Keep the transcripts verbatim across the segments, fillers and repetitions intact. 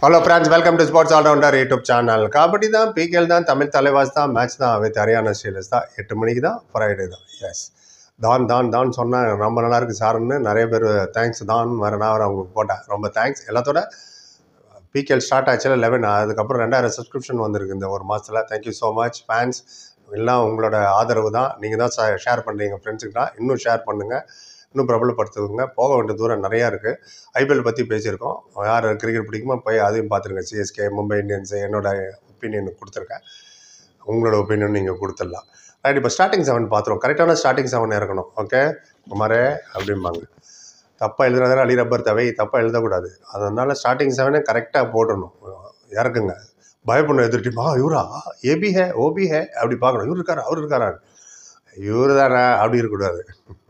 Hello friends, welcome to Sports All Rounder YouTube channel. Kabaddi தான், P K L தான், தமிழ் தலைவாஸ் தான், match தான் with Haryana stealers தான். எட்டு மணிக்கு தான், ஃப்ரைடே தான். எஸ் தான் தான் தான் சொன்னால் ரொம்ப நல்லா இருக்குது சார்னு நிறைய பேர் தேங்க்ஸ் தான் வேறு நான் வேறு அவங்களுக்கு போட்டேன். ரொம்ப தேங்க்ஸ். எல்லாத்தோட P K L ஸ்டார்ட் ஆச்சுல லெவன், அதுக்கப்புறம் ரெண்டாயிரம் சப்ஸ்கிரிப்ஷன் வந்திருக்கு இந்த ஒரு மாதத்தில். Thank you so much fans. எல்லாம் உங்களோட ஆதரவு தான். நீங்கள் தான் ஷேர் பண்ணுறீங்க ஃப்ரெண்ட்ஸுக்கு தான். இன்னும் ஷேர் பண்ணுங்கள், இன்னும் பிரபலப்படுத்துவங்க. போக வேண்டிய தூரம் நிறையா இருக்குது. ஐபிஎல் பற்றி பேசியிருக்கோம். யார் கிரிக்கெட் பிடிக்குமோ போய் அதையும் பார்த்துருங்க. சிஎஸ்கே, மும்பை இந்தியன்ஸு, என்னோட ஒப்பீனியன் கொடுத்துருக்கேன். உங்களோட ஒப்பீனியன் நீங்கள் கொடுத்துடலாம். ரைட், இப்போ ஸ்டார்டிங் செவன் பார்த்துருவோம். கரெக்டான ஸ்டார்டிங் செவன் இறக்கணும். ஓகே குமாரே அப்படிம்பாங்க. தப்பாக எழுதுறதால அலி ரப்பர் தவை, தப்பாக எழுதக்கூடாது. அதனால ஸ்டார்டிங் செவனே கரெக்டாக போட்டுடணும். இறக்குங்க. பயப்படணும் எதிர்ட்டிமா, இவரா ஏபி ஹே ஓபி ஹே அப்படி பார்க்கணும். இவர் இருக்காரா அவர் இருக்காரா இவர் தானே அப்படி இருக்கக்கூடாது.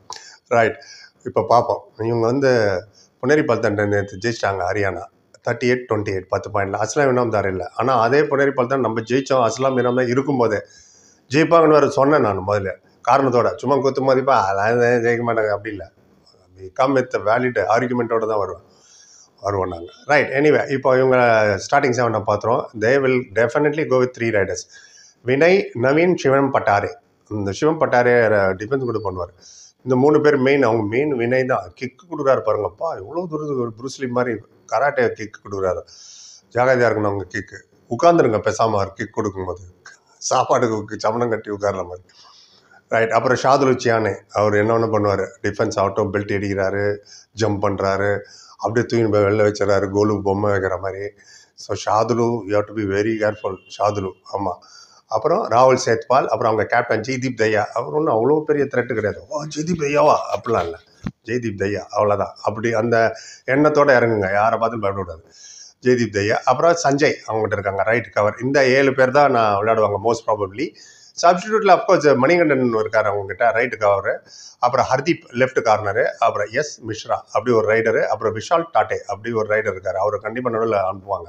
ரைட், இப்போ பார்ப்போம். இவங்க வந்து புனேரி பல்தான் நேற்று ஜெயிச்சிட்டாங்க Haryana thirty eight twenty eight பத்து பாயிண்டில். அஸ்லாம் இனாம்தார் இல்லை. ஆனால் அதே புனேரி பல்தான் நம்ம ஜெயித்தோம். அஸ்லாம் இனாம்தார் இருக்கும்போதே ஜெயிப்பாங்கன்னு வேறு சொன்னேன் நான் முதல்ல காரணத்தோட. சும்மா குத்து மதிப்பா அதெல்லாம் ஜெயிக்க மாட்டாங்க அப்படி இல்லை. கம் வித் வேலிட் ஆர்குமெண்ட்டோடு தான் வருவோம் வருவோம் நாங்கள். ரைட், எனிவே இப்போ இவங்க ஸ்டார்டிங் செவனை பார்த்துருவோம். They will definitely go with three raiders. Vinay, Naveen, Shivam Patare. இந்த சிவம் பட்டாரே டிஃபென்ஸ் கூட பண்ணுவார். இந்த மூணு பேர் மெயின். அவங்க மெயின் வினய் தான். கிக்கு கொடுக்குறாரு பாருங்கப்பா, எவ்வளோ தூரத்துக்கு புருஸ்லி மாதிரி கராட்டே கிக்கு கொடுக்குறாரு. ஜாகிரதையாக இருக்கணும் அவங்க கிக்கு. உட்காந்துருங்க பேசாமல் கிக் கொடுக்கும்போது, சாப்பாடுக்கு சமணம் கட்டி உட்கார்ற மாதிரி. ரைட், அப்புறம் ஷாதுல் சியானே, அவர் என்ன ஒன்று பண்ணுவார். டிஃபென்ஸ் ஆகட்டும், பெல்ட் அடிக்கிறாரு, ஜம்ப் பண்ணுறாரு, அப்படியே தூக்கி போய் வெளில வச்சுறாரு, கோலு பொம்மை வைக்கிற மாதிரி. So Shadloui you have to be very careful. Shadloui ஆமாம். அப்புறம் ராகுல் சேத்பால், அப்புறம் அவங்க கேப்டன் ஜெய்தீப் தையா. அவர் ஒன்றும் அவ்வளோ பெரிய த்ரெட்டு கிடையாது. ஓ ஜெய்தீப் தையாவா அப்படிலாம் இல்லை, ஜெய்தீப் தையா அவ்வளோதான். அப்படி அந்த எண்ணத்தோடு இறங்குங்க, யாரை பார்த்தும் பயப்படக்கூடாது. ஜெய்தீப் தையா, அப்புறம் சஞ்சய் அவங்ககிட்ட இருக்காங்க ரைட் கவர். இந்த ஏழு பேர் தான் நான் விளையாடுவாங்க மோஸ்ட் ப்ராபப்ளி. சப்ஸ்டிடியூட்டில் அஃப்கோர்ஸ் மணிகண்டன் இருக்கார் அவங்ககிட்ட ரைட்டு கவரு. அப்புறம் ஹர்தீப் லெஃப்ட் கார்னரு, அப்புறம் எஸ் மிஸ்ரா அப்படி ஒரு ரைடரு, அப்புறம் விஷால் டாட்டே அப்படி ஒரு ரைடர் இருக்கார். அவர் கண்டிப்பாக நடுவில் அனுப்புவாங்க.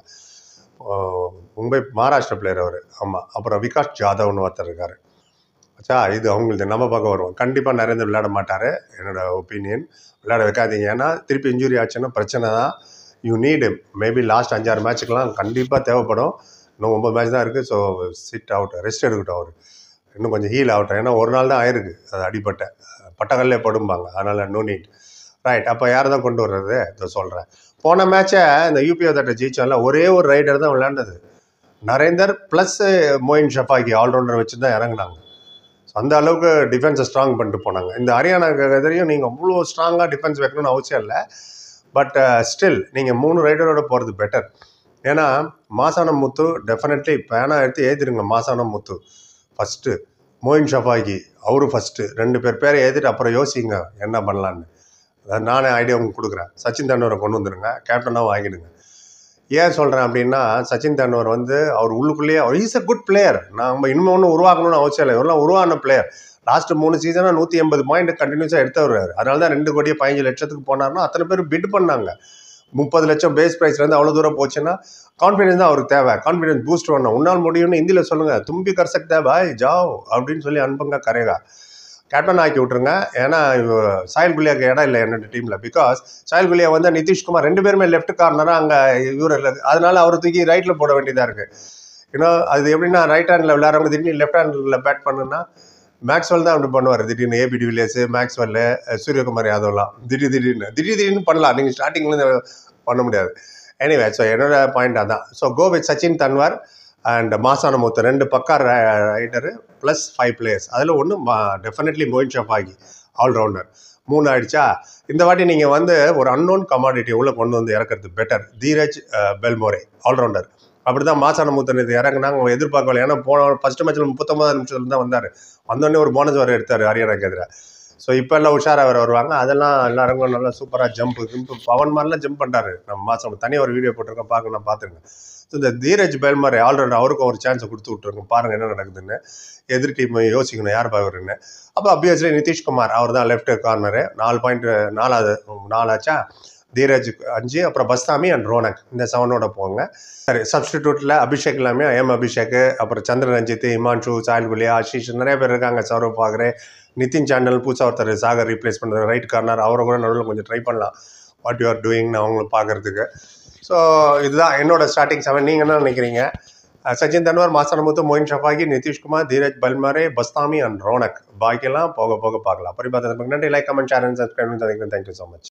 மும்பை மகாராஷ்டிரா பிளேயர் அவர். ஆமாம். அப்புறம் விகாஷ் ஜாதவ்னு ஒருத்தர் இருக்கார். ஆச்சா, இது அவங்களுக்கு நம்ம பார்க்க வருவோம். கண்டிப்பாக நரேந்திர விளையாட மாட்டார், என்னோட ஒப்பீனியன். விளையாட வைக்காதீங்க, ஏன்னா திருப்பி இன்ஜுரி ஆச்சுன்னா பிரச்சனை தான். யூ நீடு மேபி லாஸ்ட் அஞ்சாறு மேட்சுக்கெலாம் கண்டிப்பாக தேவைப்படும். இன்னும் ஒம்பது மேட்ச் தான் இருக்குது. ஸோ சிட் அவுட், ரெஸ்ட் எடுக்கட்டும் அவர். இன்னும் கொஞ்சம் ஹீல் ஆகட்டும். ஏன்னா ஒரு நாள் தான் ஆயிருக்கு அது அடிப்பட்ட பட்டக்கல்லே படும்பாங்க. அதனால் நோ நீட். ரைட், அப்போ யாரை தான் கொண்டு வர்றது இதை சொல்கிறேன். போன மேட்சை இந்த யூபிஓ தட்டை ஜெயிச்சோம்ல, ஒரே ஒரு ரைடர் தான் விளையாண்டது. Narender plus Moin Shafaghi all rounder வச்சு தான் இறங்கினாங்க. ஸோ அந்த அளவுக்கு டிஃபென்ஸை ஸ்ட்ராங் பண்ணிட்டு போனாங்க. இந்த ஹரியானாக்கு எதிரையும் நீங்கள் அவ்வளோ ஸ்ட்ராங்காக டிஃபென்ஸ் வைக்கணும்னு அவசியம் இல்லை. பட் ஸ்டில் நீங்கள் மூணு ரைடரோட போகிறது பெட்டர். ஏன்னா மாசானம் முத்து டெஃபினெட்லி பேனா எடுத்து ஏற்றிடுங்க. Masanam Muthu first, Moin Shafaghi அவரும் ஃபஸ்ட்டு. ரெண்டு பேர் பேரை ஏற்றிட்டு அப்புறம் யோசிங்க என்ன பண்ணலான்னு. நானே ஐடியா உங்களுக்கு கொடுக்குறேன். சச்சின் தெண்டுல்கரை கொண்டு வந்துடுங்க, கேப்டனாக வாங்கிடுங்க. ஏன் சொல்கிறேன் அப்படின்னா, சச்சின் தெண்டுல்கர் வந்து அவர் உள்ளுக்குள்ளேயே அவர் இஸ் அ குட் பிளேயர். நம்ம இனிமேல் ஒன்றும் உருவாக்கணும்னு அவசியம் இல்லை. இவரெல்லாம் உருவான பிளேயர். லாஸ்ட்டு மூணு சீசனாக நூற்றி எண்பது பாயிண்ட் கண்டினியூஸாக எடுத்தவர். அதனால தான் ரெண்டு கோடியே பதினஞ்சு லட்சத்துக்கு போனார்னா அத்தனை பேர் பிட் பண்ணாங்க. முப்பது லட்சம் பேஸ் ப்ரைஸ்லேருந்து அவ்வளோ தூரம் போச்சுன்னா கான்ஃபிடன்ஸ் தான் அவருக்கு தேவை. கான்ஃபிடன்ஸ் பூஸ்ட் பண்ணணும். உன்னால் முடியும்னு ஹிந்தியில் சொல்லுங்கள். தும்பி கர் சக்தா பாய் ஜாவ் அப்படின்னு சொல்லி அனுப்புங்க. கரேகா கேப்டன் ஆக்கி விட்ருங்க. ஏன்னா சாயல் குலியாக்கு இடம் இல்லை என்னோட டீமில். பிகாஸ் சாயல் குலியா வந்து நிதிஷ்குமார் ரெண்டு பேருமே லெஃப்ட் கார்னராக அங்கே இவர் இல்லை. அதனால அவர் தூக்கி ரைட்டில் போட வேண்டியதாக இருக்குது. ஏன்னா அது எப்படின்னா ரைட் ஹேண்டில் விளையாடுறவங்க திடீர்னு லெஃப்ட் ஹேண்டில் பேட் பண்ணுன்னா மேக்ஸ்வெல் தான் அப்படி பண்ணுவார். திடீர்னு ஏபி டிவிலியர்ஸு, மேக்ஸ்வெல்லு, சூரியகுமார் யாதவ்லாம் திடீர் திடீர்னு திடீர் திடீர்னு பண்ணலாம். நீங்கள் ஸ்டார்டிங்லேருந்து பண்ண முடியாது. எனிவே, ஸோ என்னோட பாயிண்ட் அதான். So go with Sachin Tanwar and Masanamuthu ரெண்டு பக்கா ரைடரு ப்ளஸ் ஃபைவ் பிளேயர்ஸ். அதில் ஒன்று டெஃபினெட்லி மொயின் ஷஃபாக்கி ஆல்ரவுண்டர். மூணு ஆயிடுச்சா. இந்த வாட்டி நீங்கள் வந்து ஒரு அன்னோன் கமாடிட்டி உள்ளே கொண்டு வந்து இறக்கிறது பெட்டர். தீரஜ் பெல்மோரே ஆல்ரவுண்டர். அப்படி தான் மாசானமுத்து இது இறங்குனாங்க. அவங்க எதிர்பார்க்கல. ஏன்னா போன ஃபஸ்ட்டு மேட்ச்சில் முப்பத்தொம்பது நிமிஷத்துல தான் வந்தார். வந்தோடனே ஒரு போனஸ் வர எடுத்தார் ஹரியானாக்கு எதிராக. ஸோ இப்போ எல்லாம் உஷாராக வேறு வருவாங்க. அதெல்லாம் எல்லாருக்கும் நல்லா சூப்பராக ஜம்ப்பு ஜம்ப்பு பவன் மாதிரிலாம் ஜம்ப் பண்ணுறாரு நம்ம மாதம். தனியாக ஒரு வீடியோ போட்டிருக்கேன், பார்க்கணும், பார்த்துருங்க. ஸோ இந்த தீரஜ் பெல்மோரே ஆல்ரவுண்டர், அவருக்கும் ஒரு சான்ஸை கொடுத்து விட்ருங்க. பாருங்கள் என்ன நடக்குதுன்னு. எதிர் டீம் யோசிக்கணும் யார் பார்க்குறேன்னு. அப்போ அப்வியஸ்லி நிதிஷ்குமார் அவர் தான் லெஃப்ட் கார்னரு. நாலு பாயிண்ட் நாலாவது நாலாச்சா. தீரஜ் அஞ்சு, அப்புறம் பஸ்தாமி அண்ட் ரோனக் இந்த செவனோட போங்க. சரி, சப்ஸ்டிடியூட்டில் அபிஷேக் எல்லாமே எம் அபிஷேக், அப்புறம் சந்திரன் ரஞ்சித், இமான்ஷு, சாயல் குலியா, ஆஷிஷ் நிறைய பேர் இருக்காங்க. சௌரவ் பாக்ரே, நிதின் சாண்டல் புதுசாக ஒருத்தர் சாகர் ரீப்ளேஸ் பண்ணுறது ரைட் கார்னர். அவரை கூட நடுவில் கொஞ்சம் ட்ரை பண்ணலாம். வாட் யூ ஆர் டூயிங்னு அவங்களும் பார்க்குறதுக்கு. ஸோ ஸோ இதுதான் என்னோட ஸ்டார்டிங் செவன். நீங்கள் என்ன நினைக்கிறீங்க? Sachin Tanwar, Masanamuthu, Moin Shafaghi, Nitish Kumar, Dheeraj Bailmare, Bastami and Ronak. பாக்கியெல்லாம் போக போக பார்க்கலாம். அப்படி பார்த்ததுக்கு நன்றி. Like, comment, share and subscribe. Thank you so much.